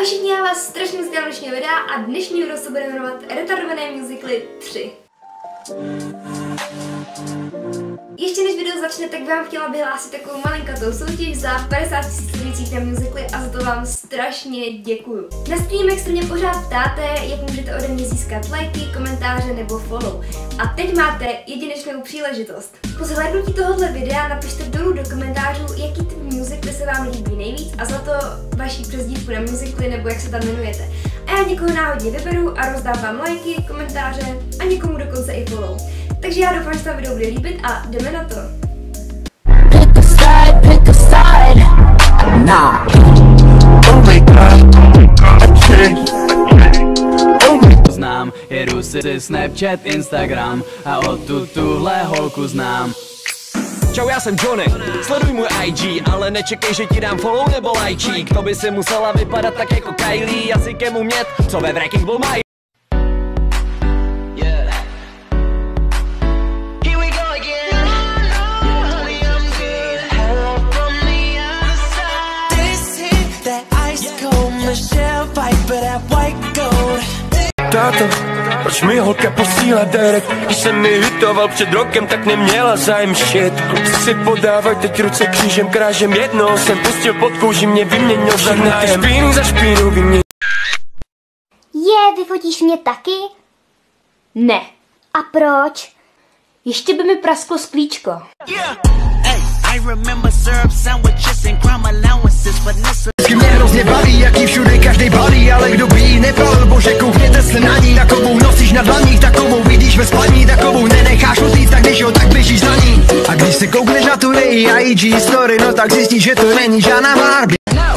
všichni, já vás strašně moc vítám dnešního videa a dnešní video se bude jmenovat Retardované musically 3. Ještě než video začne, tak vám chtěla vyhlásit takovou malinkatou soutěž za 50 000 sledujících na musically a za to vám strašně děkuju. Na streamech se mě pořád ptáte, jak můžete ode mě získat lajky, komentáře nebo follow. A teď máte jedinečnou příležitost. Po zhlédnutí tohohle videa napište dolů do komentářů, jaký typ musically se vám líbí nejvíc a za to vaší přezdívku na musically nebo jak se tam jmenujete. A já někoho náhodně vyberu a rozdám vám lajky, komentáře a někomu dokonce i follow. Takže já doufám, že se vám video bude líbit a jdeme na to. Znám, jedu si Snapchat, Instagram a odtud tuhle holku znám. Čau, já jsem Johnny, sleduj můj IG, ale nečekej, že ti dám follow nebo lajčík. To by si musela vypadat tak jako Kylie, jazykem umět, co ve Wrecking Ball mají. Táto, proč mi holka posílá dárek? Když jsem mi hitoval před rokem, tak neměla zájem shit. Kluci si podávaj teď ruce křížem, krážem. Jednou jsem pustil pod kouži, mě vyměnil za nájem. Špínu za špínu vyměnil. Vyfotíš mě taky? Ne. A proč? Ještě by mi prasklo sklíčko. Vždycky mě hrozně baví, jak jí všude každej balí, ale kdo by jí nepal, bože koukněte se na ní, takovou nosíš na dlaních, takovou vidíš ve spaní, takovou nenecháš utíct, tak když jo, tak běžíš za ní. A když se koukneš na tu její IG story, no tak zjistíš, že to není žádná Barbie.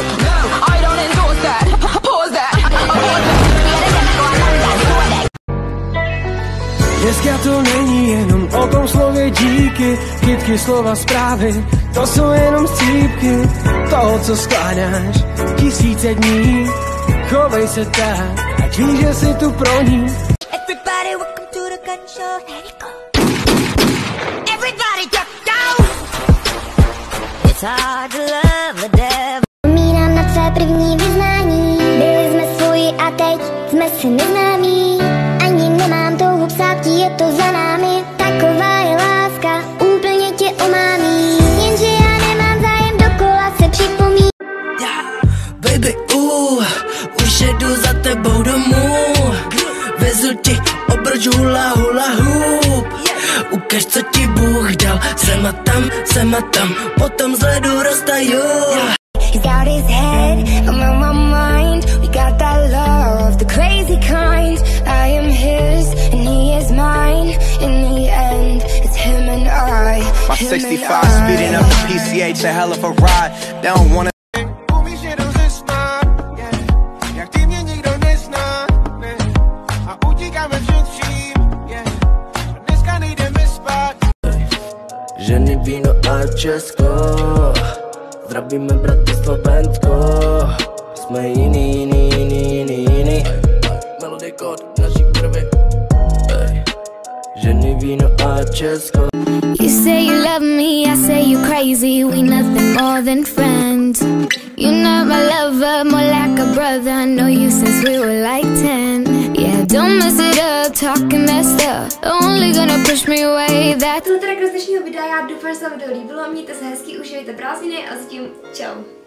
Dneska to není jenom o tom slově díky, kytky, slova, zprávy, to jsou jenom střípky toho, co skládáš tisíce dní. Chovej se tak, ať víš, že jsi tu pro ní. Everybody welcome to the gun show, let it go. Everybody duck down. It's hard to love the devil. Vzpomínám na tvé první vyznání, byli jsme svoji a teď jsme si neznámí. Ani nemám touhu psát ti, je to za námi, taková je láska, úplně tě omámí. Jenže já nemám zájem dokola se připomínat. Baby, už jedu za tebou domů. Vezu ti obroč hula hula hoop. Ukaž, co ti Bůh dal, sem a tam, potom z ledu roztaju. He's got his head, I'm on my mind. We got that love, the crazy kind. I am his and he is mine. In the end, it's him and I. My 65 speeding up the PCH, a hell of a ride. They don't wanna. Ženy, víno a Česko, zdravíme bratry Slovensko. Jsme jiný. Melody kód naší krvi. Ženy, víno a Česko. You say you love me, I say you crazy. We nothing more than friends. You're not my lover, more like a brother. I know you since we were like 10. Yeah, don't mess it up, talking messed up. Only gonna push me away. That. Tohle teda z dnešního videa, já doufám, že se vám video líbilo. Mějte se hezky, užijte prázdniny a zatím čau.